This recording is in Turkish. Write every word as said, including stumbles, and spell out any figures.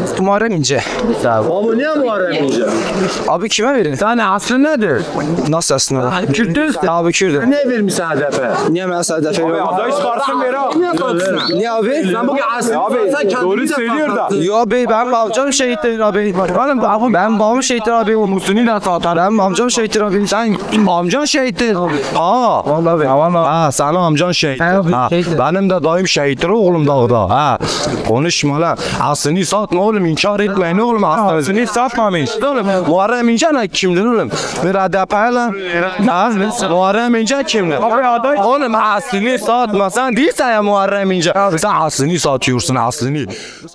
Muharrem İnce. Abi niye Muharrem İnce? Abi kime verin? Sen aslı nedir? Nasıl aslında? Kürt'üz. Abi Kürdüm. Ne vermişsin hedefe? Niye mesela defa yok? Aday çıkarsın beri ha. Niye abi? Sen bugün aslı. Abi doğru söylüyor da. Yo abi ben amcam şehittir abi. Oğlum abi ben babam şehittir abi. O Musul'ün de satar. Ben amcam şehittir abi. Sen amcan şehittir. Aa. Vallahi be. Ha senin amcan şehit. Ha, benim de dayım şehittir oğlum dağda. Ha. Konuşma lan. Aslını satma oğlum. İnkar etmeyin oğlum. Aslını satmamış. Oğlum Muharrem İnce ne kimdir oğlum? Bir H D P lan. Ha. Muharrem İnce kimdir? Abi aday. Oğlum aslını satma. Sen değilsen ya Muharrem İnce. Sen aslını satıyorsun aslını.